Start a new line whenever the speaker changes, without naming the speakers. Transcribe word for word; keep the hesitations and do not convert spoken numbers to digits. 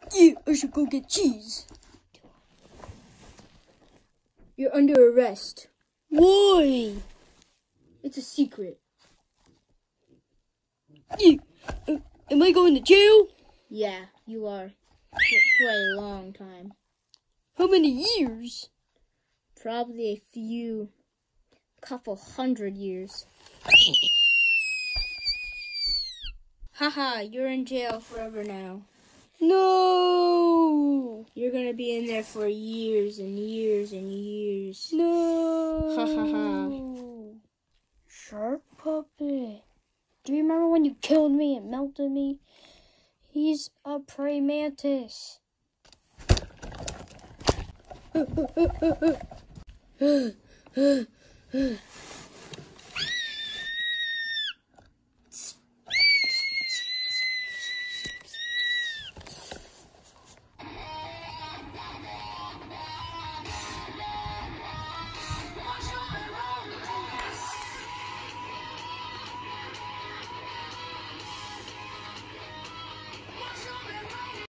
Yeah, I should go get cheese. You're under arrest.
Why?
It's a secret.
Yeah. Uh, am I going to jail?
Yeah, you are. For, for a long time.
How many years?
Probably a few, couple hundred years. Haha, you're in jail forever now.
No.
You're gonna be in there for years and years and years.
No.
Ha ha ha.
Shark puppet. Do you remember when you killed me and melted me? He's a praying mantis.